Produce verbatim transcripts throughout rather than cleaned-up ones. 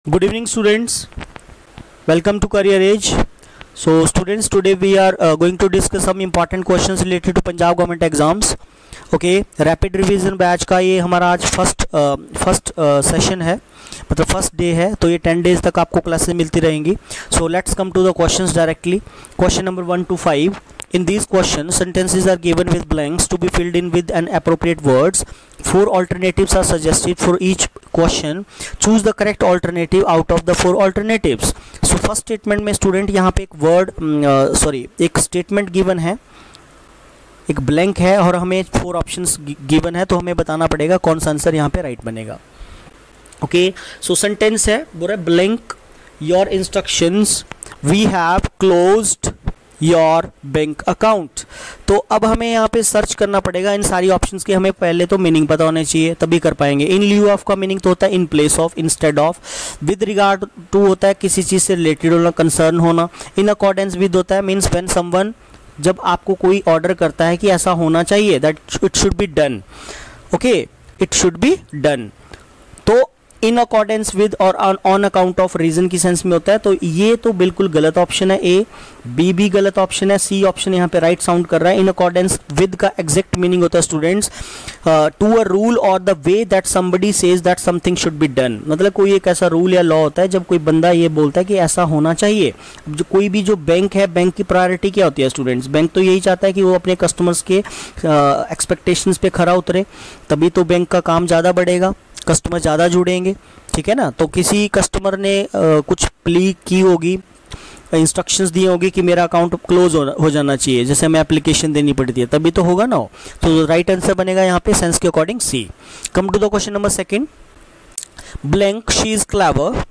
Good evening, students. Welcome to Career Edge. So, students, today we are uh, going to discuss some important questions related to Punjab government exams. Okay, rapid revision batch का ये हमारा आज first first session है, मतलब first day है, तो ये ten days तक आपको क्लासेस मिलती रहेंगी. So let's come to the questions directly. Question number one two five. In these questions, sentences are given with blanks to be filled in with an appropriate words. Four alternatives are suggested for each question. Choose the correct alternative out of the four alternatives. So first statement में student यहाँ पे एक word sorry एक statement given है, एक blank है और हमें four options given है, तो हमें बताना पड़ेगा कौन सा आंसर यहाँ पे right बनेगा. Okay, so sentence है पूरा blank. Your instructions, we have closed your bank account. तो अब हमें यहाँ पे सर्च करना पड़ेगा इन सारी ऑप्शंस के. हमें पहले तो मीनिंग पता होने चाहिए तभी कर पाएंगे. इन ल्यू ऑफ का मीनिंग तो होता है in place of, instead of. With regard to होता है किसी चीज़ से रिलेटेड होना, कंसर्न होना. इन अकॉर्डेंस विद होता है मीन्स व्हेन समवन, जब आपको कोई ऑर्डर करता है कि ऐसा होना चाहिए, that it should be done. Okay, it should be done. तो इन अकॉर्डेंस विद और ऑन अकाउंट ऑफ रीजन की सेंस में होता है. तो ये तो बिल्कुल गलत ऑप्शन है. ए, बी भी गलत ऑप्शन है. सी ऑप्शन यहाँ पे राइट साउंड कर रहा है. इन अकॉर्डेंस विद का एग्जैक्ट मीनिंग होता है स्टूडेंट्स टू अ रूल और the way that somebody says that something should be done. मतलब कोई एक ऐसा रूल या लॉ होता है जब कोई बंदा ये बोलता है कि ऐसा होना चाहिए. जो कोई भी जो बैंक है, बैंक की प्रायोरिटी क्या होती है स्टूडेंट्स? बैंक तो यही चाहता है कि वो अपने कस्टमर्स के एक्सपेक्टेशंस पे खरा उतरे, तभी तो बैंक का काम ज़्यादा बढ़ेगा, कस्टमर ज़्यादा जुड़ेंगे. ठीक है ना. तो किसी कस्टमर ने आ, कुछ प्ली की होगी, इंस्ट्रक्शंस दी होगी कि मेरा अकाउंट क्लोज हो, हो जाना चाहिए, जैसे हमें एप्लीकेशन देनी पड़ती है, तभी तो होगा ना. तो राइट आंसर बनेगा यहाँ पे सेंस के according C. Come to the question number second. Blank, she is clever,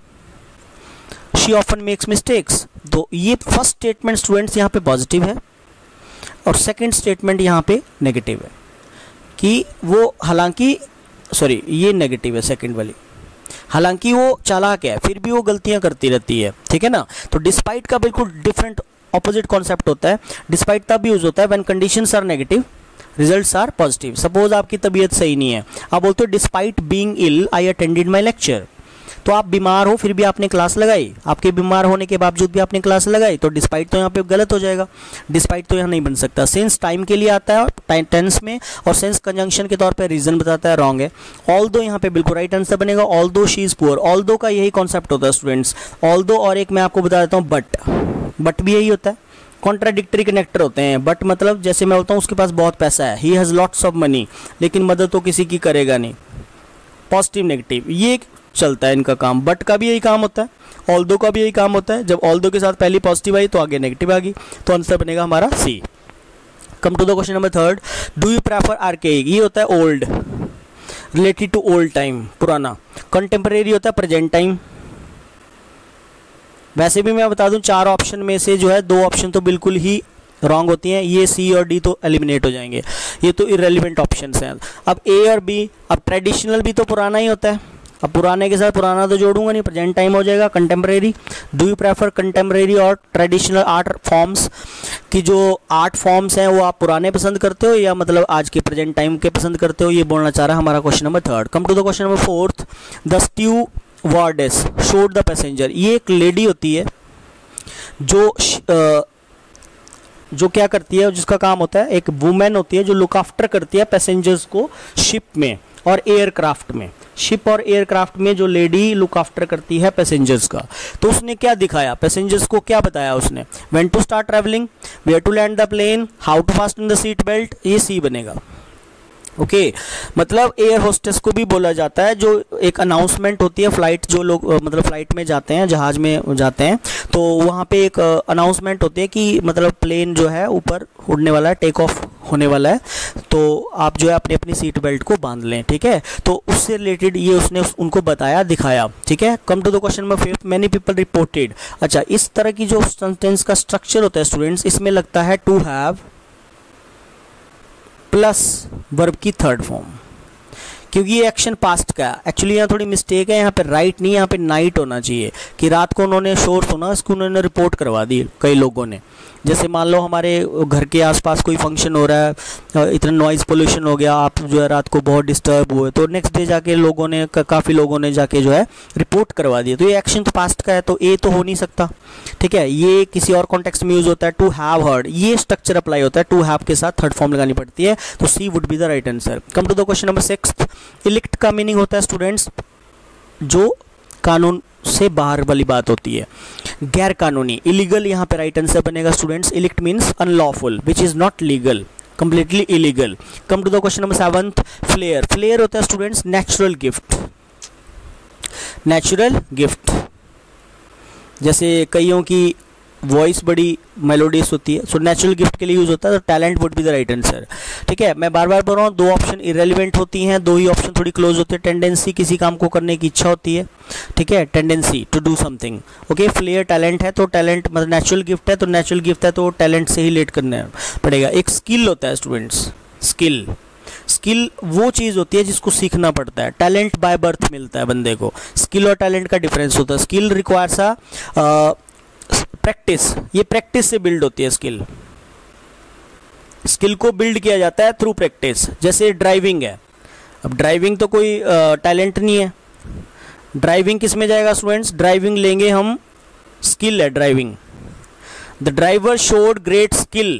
she often makes mistakes. तो ये फर्स्ट स्टेटमेंट स्टूडेंट्स यहाँ पे पॉजिटिव है और सेकेंड स्टेटमेंट यहाँ पे नेगेटिव है कि वो हालांकि सॉरी ये नेगेटिव है सेकंड वाली. हालांकि वो चालाक है फिर भी वो गलतियां करती रहती है. ठीक है ना. तो डिस्पाइट का बिल्कुल डिफरेंट ऑपोजिट कॉन्सेप्ट होता है. डिस्पाइट तब यूज होता है when conditions are negative, results are positive. Suppose आपकी तबीयत सही नहीं है, आप बोलते हो despite being ill I attended my lecture. तो आप बीमार हो फिर भी आपने क्लास लगाई, आपके बीमार होने के बावजूद भी आपने क्लास लगाई, तो डिस्पाइट तो यहाँ पे गलत हो जाएगा. डिस्पाइट तो यहाँ नहीं बन सकता. सेंस टाइम के लिए आता है टेंस में, और सेंस कंजंक्शन के तौर पे रीजन बताता है, रॉन्ग है. ऑल दो यहाँ पे बिल्कुल राइट आंसर बनेगा. Although she is poor. Although का यही कॉन्सेप्ट होता है स्टूडेंट्स. ऑल दो और एक मैं आपको बता देता हूँ बट. बट भी यही होता है, कॉन्ट्राडिक्टरी कनेक्टर होते हैं. बट मतलब जैसे मैं बोलता हूँ उसके पास बहुत पैसा है, he has lots of money, लेकिन मदद तो किसी की करेगा नहीं. पॉजिटिव नेगेटिव ये चलता है इनका काम. बट का भी यही काम होता है, ऑल दो का भी यही काम होता है. जब ऑल दो के साथ पहली पॉजिटिव आई तो आगे नेगेटिव आ गई, तो आंसर बनेगा हमारा C. Come to the question number third. Do you prefer archaic, ये होता है old, related to old time, पुराना. कंटेम्परेरी होता है प्रेजेंट टाइम. वैसे भी मैं बता दूं चार ऑप्शन में से जो है दो ऑप्शन तो बिल्कुल ही रॉन्ग होती हैं. ये सी और डी तो एलिमिनेट हो जाएंगे, ये तो इररेलेवेंट ऑप्शंस हैं. अब ए और बी, अब ट्रेडिशनल भी तो पुराना ही होता है. अब पुराने के साथ पुराना तो जोड़ूंगा नहीं, प्रेजेंट टाइम हो जाएगा. Contemporary, do you prefer contemporary और ट्रेडिशनल आर्ट फॉर्म्स, कि जो आर्ट फॉर्म्स हैं वो आप पुराने पसंद करते हो या मतलब आज के प्रेजेंट टाइम के पसंद करते हो, ये बोलना चाह रहा है हमारा question number third. Come to the question number fourth. The stewardess showed the passenger. ये एक लेडी होती है जो आ, जो क्या करती है, जिसका काम होता है, एक वुमेन होती है जो लुक आफ्टर करती है पैसेंजर्स को शिप में और एयरक्राफ्ट में. शिप और एयरक्राफ्ट में जो लेडी लुक आफ्टर करती है पैसेंजर्स का, तो उसने क्या दिखाया, पैसेंजर्स को क्या बताया उसने? When to start travelling, where to land the plane, how to fasten the seat belt. ये सी बनेगा. ओके okay, मतलब एयर होस्टेस को भी बोला जाता है. जो एक अनाउंसमेंट होती है फ्लाइट, जो लोग मतलब फ्लाइट में जाते हैं, जहाज में जाते हैं, तो वहाँ पे एक अनाउंसमेंट होती है कि मतलब प्लेन जो है ऊपर उड़ने वाला है, टेक ऑफ होने वाला है, तो आप जो है अपनी अपनी सीट बेल्ट को बांध लें. ठीक है. तो उससे रिलेटेड ये उसने उस, उनको बताया, दिखाया. ठीक है. Come to the question number fifth. Many people reported. अच्छा, इस तरह की जो सेंटेंस का स्ट्रक्चर होता है स्टूडेंट्स, इसमें लगता है टू हैव प्लस वर्ब की थर्ड फॉर्म, क्योंकि ये एक्शन पास्ट का है। एक्चुअली यहाँ थोड़ी मिस्टेक है, यहाँ पे राइट नहीं, यहाँ पे नाइट होना चाहिए कि रात को उन्होंने शोर सुना, इसको उन्होंने रिपोर्ट करवा दी कई लोगों ने। जैसे मान लो हमारे घर के आसपास कोई फंक्शन हो रहा है, इतना नॉइज़ पोल्यूशन हो गया, आप जो है रात को बहुत डिस्टर्ब हुए, तो नेक्स्ट डे जाके लोगों ने काफ़ी लोगों ने जाके जो है रिपोर्ट करवा दिया। तो ये एक्शन तो पास्ट का है, तो ए तो हो नहीं सकता, ठीक है। ये किसी और कॉन्टेक्स्ट में यूज होता है, टू हैव हर्ड, ये स्ट्रक्चर अप्लाई होता है, टू हैव के साथ थर्ड फॉर्म लगानी पड़ती है, तो C would be the right answer. Come to the question number sixth. Illicit का मीनिंग होता है स्टूडेंट्स जो कानून से बाहर वाली बात होती है, गैर कानूनी, इलीगल यहाँ पे राइट आंसर बनेगा students. Illicit means unlawful, which is not legal, completely illegal. Come to the question number seventh. Flair, flair होता है students natural gift, natural gift. जैसे कईयों की वॉइस बड़ी मेलोडियस होती है, सो नेचुरल गिफ्ट के लिए यूज होता है, तो talent would be the right answer, ठीक है। मैं बार बार बोल रहा हूँ, दो ऑप्शन इरेलीवेंट होती हैं, दो ही ऑप्शन थोड़ी क्लोज होते हैं। टेंडेंसी, किसी काम को करने की इच्छा होती है, ठीक है, tendency to do something, okay. Flair talent है, तो टैलेंट मतलब नेचुरल गिफ्ट है, तो नेचुरल गिफ्ट है तो टैलेंट से ही रिलेट करना पड़ेगा। एक स्किल होता है स्टूडेंट्स, स्किल, स्किल वो चीज़ होती है जिसको सीखना पड़ता है, टैलेंट बाय बर्थ मिलता है बंदे को। स्किल और टैलेंट का डिफरेंस होता है। स्किल रिक्वायर्स अ प्रैक्टिस, ये प्रैक्टिस से बिल्ड होती है स्किल। स्किल को बिल्ड किया जाता है थ्रू प्रैक्टिस। जैसे ड्राइविंग है, अब ड्राइविंग तो कोई टैलेंट नहीं है, ड्राइविंग किस में जाएगा स्टूडेंट्स? ड्राइविंग लेंगे हम, स्किल है driving. The driver showed great skill,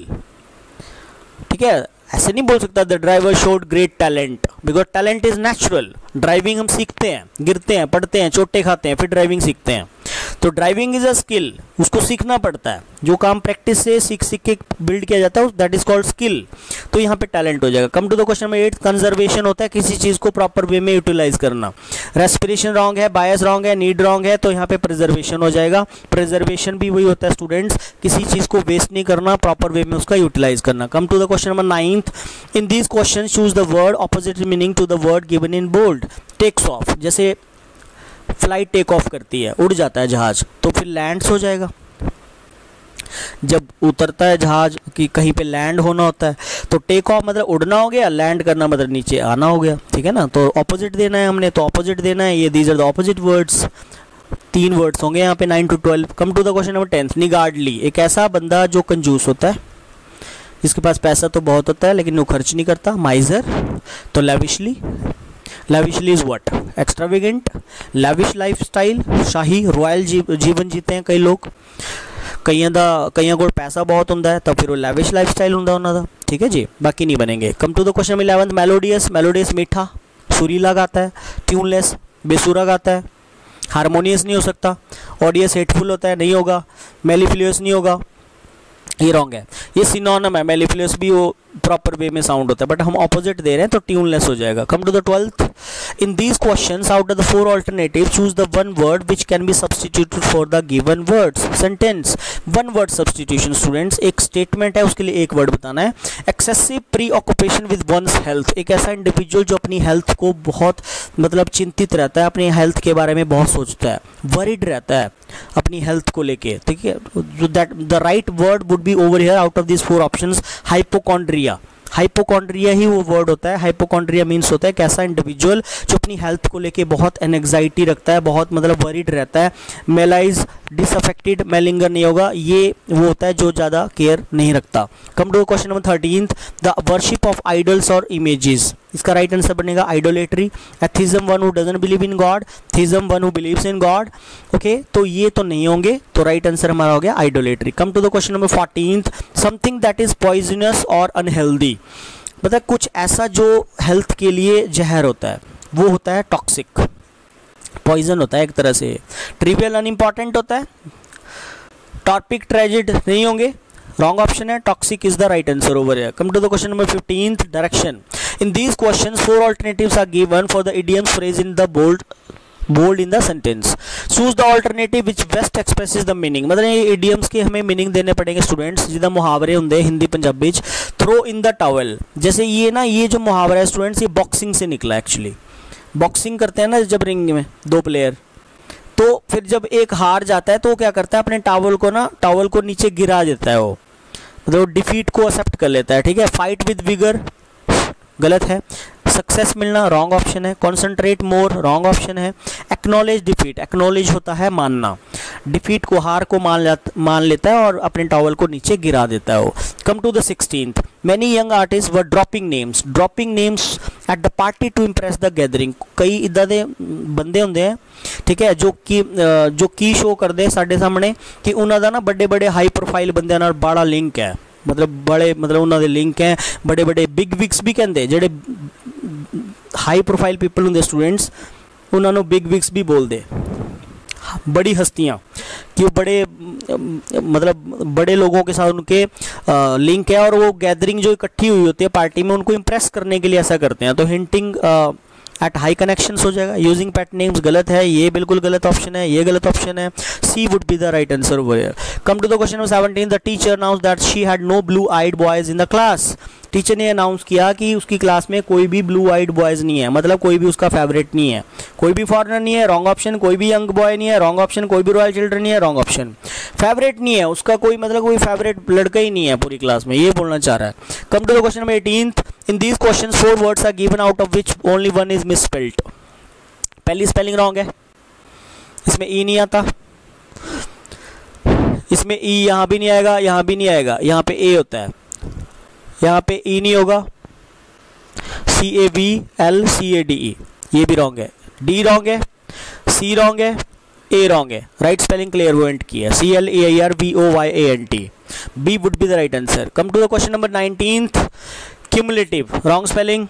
ठीक है, ऐसे नहीं बोल सकता the driver showed great talent, because talent is natural. Driving हम सीखते हैं, गिरते हैं, पढ़ते हैं, चोटें खाते हैं, फिर ड्राइविंग सीखते हैं। तो ड्राइविंग इज अ स्किल, उसको सीखना पड़ता है। जो काम प्रैक्टिस से सीख सीख के बिल्ड किया जाता है दैट इज कॉल्ड स्किल, तो यहाँ पे टैलेंट हो जाएगा। Come to the question number eight. Conservation होता है किसी चीज़ को प्रॉपर वे में यूटिलाइज करना। रेस्पिरेशन रॉन्ग है, बायस रॉन्ग है, नीड रॉन्ग है, तो यहाँ पे प्रिजर्वेशन हो जाएगा। प्रिजर्वेशन भी वही होता है स्टूडेंट्स, किसी चीज़ को वेस्ट नहीं करना, प्रॉपर वे में उसका यूटिलाइज करना। Come to the question number ninth. In these question choose the word opposite meaning to the word given in bold. Takes off, जैसे फ्लाइट टेक ऑफ करती है, उड़ जाता है जहाज, तो फिर लैंड्स हो जाएगा। जब उतरता है जहाज कि कहीं पे लैंड होना होता है, तो टेक ऑफ मतलब उड़ना हो गया, लैंड करना मतलब नीचे आना हो गया, ठीक है ना। तो ऑपोजिट देना है हमने, तो ऑपोजिट देना है, ये these are the opposite words. तीन वर्ड्स होंगे यहाँ पे nine to twelve. Come to the question number tenth. Niggardly, एक ऐसा बंदा जो कंजूस होता है, जिसके पास पैसा तो बहुत होता है लेकिन वो खर्च नहीं करता। माइजर, तो lavishly, lavishly is what? Extravagant. Lavish lifestyle, शाही रॉयल जी, जीवन जीते हैं कई लोग, कईयां दा कईयां को पैसा बहुत होता है, तब फिर वो लैविश लाइफस्टाइल होता उन्होंने, ठीक है जी, बाकी नहीं बनेंगे। Come to the question eleventh. Melodious, melodious मीठा, सुरीला गाता है। ट्यूनलेस, बेसुरा गाता है। हारमोनियस नहीं हो सकता। ऑडियस, हेटफुल होता है, नहीं होगा। मेलिफिलियस नहीं होगा, ये रॉन्ग है। ये सिनोनिम है, मेलिफिलियस भी वो प्रॉपर वे में साउंड होता है, बट हम ऑपोजिट दे रहे हैं तो ट्यूनलेस हो जाएगा। Come to the twelfth. In these questions out of the four alternative choose the one word which can be substituted for the given words. Sentence, one word substitution students, एक statement है उसके लिए एक word बताना है। Excessive preoccupation with one's health, एक ऐसा individual जो अपनी हेल्थ को बहुत मतलब चिंतित रहता है, अपनी हेल्थ के बारे में बहुत सोचता है, वरीड रहता है अपनी हेल्थ को लेके, ठीक है। That the right word would be over here out of this four options. Hypochondria, hypochondria ही वो वर्ड होता है। हाइपोकॉन्ड्रिया मीन्स होता है कैसा इंडिविजुअल जो अपनी हेल्थ को लेके बहुत एंग्जाइटी रखता है, बहुत मतलब वरीड रहता है। मेलाइज, डिसअफेक्टेड, मेलिंगर नहीं होगा, ये वो होता है जो ज़्यादा केयर नहीं रखता। Come to question number thirteenth. The worship of idols और इमेजेस, इसका राइट आंसर बनेगा idolatry. Atheism, one who doesn't believe in God. Theism, one who believes in God. Okay, तो ये तो नहीं होंगे, तो राइट आंसर हमारा हो गया idolatry. Come to the question number fourteenth. Something that is poisonous और अनहेल्दी, मतलब कुछ ऐसा जो हेल्थ के लिए जहर होता है, वो होता है टॉक्सिक, पॉइजन होता है एक तरह से। ट्रिवियल, अनइम्पॉर्टेंट होता है। टॉपिक, ट्रेजिड नहीं होंगे, रॉन्ग ऑप्शन है। Toxic is the right answer over here. Come to the question number fifteenth. Direction. In these questions four alternatives are given for the idioms phrase in the bold bold in the sentence. Choose the alternative which best expresses the meaning, मतलब ये idioms के हमें meaning देने पड़ेंगे students, जिदा मुहावरे होंगे Hindi Punjabi. Throw in the towel, जैसे ये ना, ये जो मुहावरा है स्टूडेंट्स, ये बॉक्सिंग से निकला। एक्चुअली बॉक्सिंग करते हैं ना जब रिंग में दो प्लेयर, तो फिर जब एक हार जाता है तो वो क्या करता है, अपने टॉवल को ना टॉवल को नीचे गिरा देता है, वो मतलब डिफीट को एक्सेप्ट कर लेता है, ठीक है। फाइट विद विगर गलत है। सक्सेस मिलना रॉन्ग ऑप्शन है, कॉन्सेंट्रेट मोर रॉन्ग ऑप्शन है, एक्नॉलेज डिफीट, एक्नॉलेज होता है मानना, डिफीट को हार को मान मान लेता है और अपने टॉवल को नीचे गिरा देता है वो। Come to the sixteenth, many young artist were dropping names, dropping names at the party to impress the gathering. कई इदा दे बंदे होंगे हैं, ठीक है, जो कि जो की शो करते हैं साढ़े सामने कि उन्होंने ना बड़े बड़े हाई प्रोफाइल बंदे नाल बड़ा लिंक है, मतलब बड़े मतलब उन्होंने लिंक हैं, बड़े बड़े बिग विग्स भी कहते जेडे हाई प्रोफाइल पीपल होंगे स्टूडेंट्स, उन्होंने बिग विग्स भी बोलते, बड़ी हस्तियाँ कि वो बड़े मतलब बड़े लोगों के साथ उनके आ, लिंक है और वो गैदरिंग जो इकट्ठी हुई होती है पार्टी में उनको इम्प्रेस करने के लिए ऐसा करते हैं। तो हिंटिंग एट हाई कनेक्शंस हो जाएगा। यूजिंग पेट नेम्स गलत है, ये बिल्कुल गलत ऑप्शन है, ये गलत ऑप्शन है, C would be the right answer over here. Come to the question number seventeen, the teacher announced that she had no blue eyed boys in the class. Teacher ने अनाउंस किया कि उसकी class में कोई भी blue eyed boys नहीं है, मतलब कोई भी उसका फेवरेट नहीं है, कोई भी फॉरेनर नहीं है रॉन्ग ऑप्शन, कोई भी यंग बॉय नहीं है रॉन्ग ऑप्शन, कोई भी रॉयल चिल्ड्रन नहीं है रॉन्ग ऑप्शन, फेवरेट नहीं है उसका कोई, मतलब कोई फेवरेट लड़का ही नहीं है पूरी क्लास में, ये बोलना चाह रहा है। Come to the question number eighteenth, in these question four words are given out of which only one is misspelled. पहली स्पेलिंग रॉन्ग है, इसमें ई नहीं आता, इसमें ई यहाँ भी नहीं आएगा, यहाँ भी नहीं आएगा, यहाँ पे ए होता है, यहाँ पे ई नहीं होगा, C A V L C A D E, ये भी रॉन्ग है, डी रॉन्ग है, सी रॉन्ग है, ए रॉन्ग है, राइट स्पेलिंग क्लियरवोएंट की है, C L A I R V O Y A N T, B would be the right answer. Come to the question number nineteenth, cumulative wrong spelling,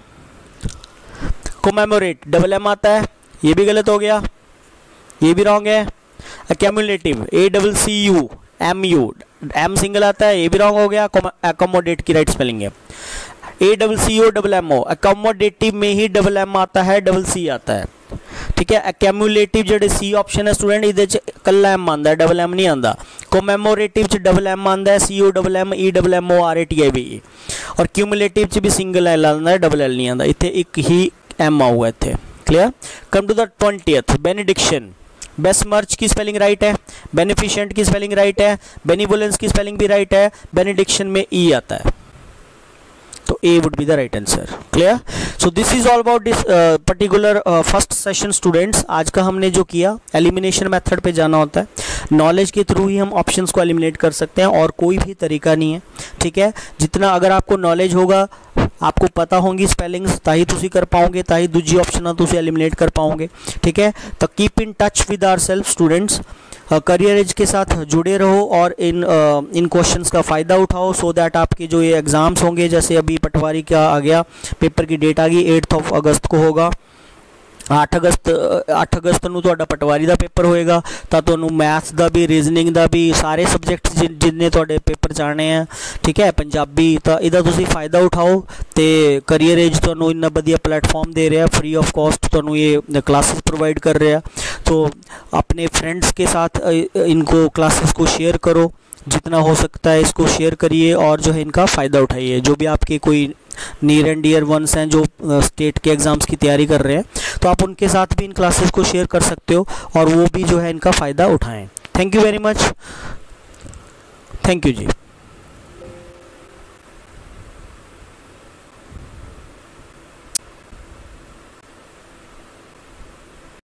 commemorate double M आता है, ये भी गलत हो गया, ये भी रॉन्ग है, accumulative A double C U M U, M single आता है, ये भी रॉन्ग हो गया, अकोमोडेट की राइट स्पेलिंग है, A double C O double M O, accommodative में ही डबल एम आता है, डबल सी आता है, ठीक है। एक्यूमुलेटिव जो सी ऑप्शन है स्टूडेंट इहदे च कल्ला एम आंदा, डबल एम नहीं आंदा, कोमेमोरेटिव च डबल एम आंदा है, C O double M E double M O R A T I V, और क्यूमुलेटिव च भी सिंगल एल आंदा है, डबल एल नहीं आंदा, इत्थे एक ही एम आऊगा इत्थे, clear. Come to the twentieth, benediction, besmirch की स्पेलिंग राइट है, बेनिफिशिएंट की स्पेलिंग राइट है, बेनिवोलेंस की स्पेलिंग भी राइट है, बेनिडिक्शन में ई आता है, तो A would be the right answer, clear. So this is all about this particular first session students. आज का हमने जो किया, एलिमिनेशन मेथड पे जाना होता है, नॉलेज के थ्रू ही हम ऑप्शंस को एलिमिनेट कर सकते हैं और कोई भी तरीका नहीं है, ठीक है। जितना अगर आपको नॉलेज होगा, आपको पता होंगी स्पेलिंग्स, ताही तुसी कर पाओगे, ताही दूजी ऑप्शन तुसी एलिमिनेट कर पाओगे, ठीक है। तो keep in touch with our self students, career edge के साथ जुड़े रहो और इन uh, इन क्वेश्चंस का फ़ायदा उठाओ, सो दैट आपके जो ये एग्ज़ाम्स होंगे, जैसे अभी पटवारी का आ गया, पेपर की डेट आ गई, एट्थ ऑफ अगस्त को होगा, आठ अगस्त आठ अगस्त ਨੂੰ ਤੁਹਾਡਾ ਪਟਵਾਰੀ ਦਾ ਪੇਪਰ ਹੋਏਗਾ, ਤਾਂ ਤੁਹਾਨੂੰ ਮੈਥਸ ਦਾ ਵੀ, ਰੀਜ਼ਨਿੰਗ ਦਾ ਵੀ, ਸਾਰੇ ਸਬਜੈਕਟਸ ਜਿੰਨੇ ਤੁਹਾਡੇ ਪੇਪਰ ਜਾਣੇ ਆ, ਠੀਕ ਹੈ, ਪੰਜਾਬੀ, ਤਾਂ ਇਹਦਾ ਤੁਸੀਂ ਫਾਇਦਾ ਉਠਾਓ। ਤੇ ਕਰੀਅਰ ਏਜ ਤੁਹਾਨੂੰ ਇੰਨਾ ਵਧੀਆ ਪਲੇਟਫਾਰਮ ਦੇ ਰਿਹਾ, फ्री ऑफ कॉस्ट ਤੁਹਾਨੂੰ ये क्लासेस प्रोवाइड कर रहा, तो अपने फ्रेंड्स के साथ इनको क्लासेस को शेयर करो, जितना हो सकता है इसको शेयर करिए और जो है इनका फ़ायदा उठाइए। जो भी आपके कोई नियर एंड डियर वंस हैं जो स्टेट के एग्ज़ाम्स की तैयारी कर रहे हैं, तो आप उनके साथ भी इन क्लासेस को शेयर कर सकते हो और वो भी जो है इनका फ़ायदा उठाएं। Thank you very much, thank you ji.